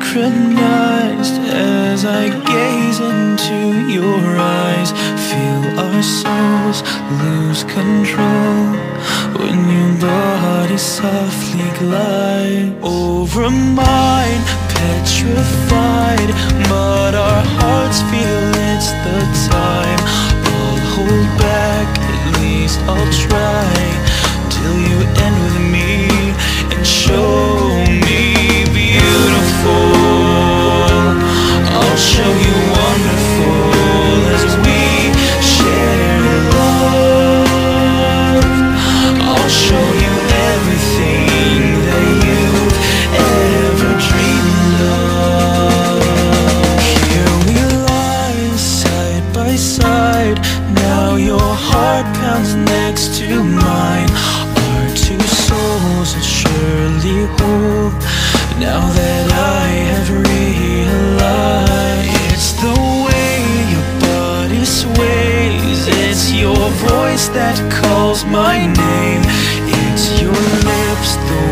synchronized as I gaze into your eyes. Feel our souls lose control when your body softly glide over mine, petrified, but our hearts feel it's the time. I'll hold back, at least I'll try, till you end with me and show me beautiful. I'll show you wonderful as we share love. I'll show you everything that you've ever dreamed of. Here we lie side by side, now your heart pounds next to mine. Our two souls will surely hold, now that I have realized. It's the way your body sways, it's your voice that calls my name, it's your lips, the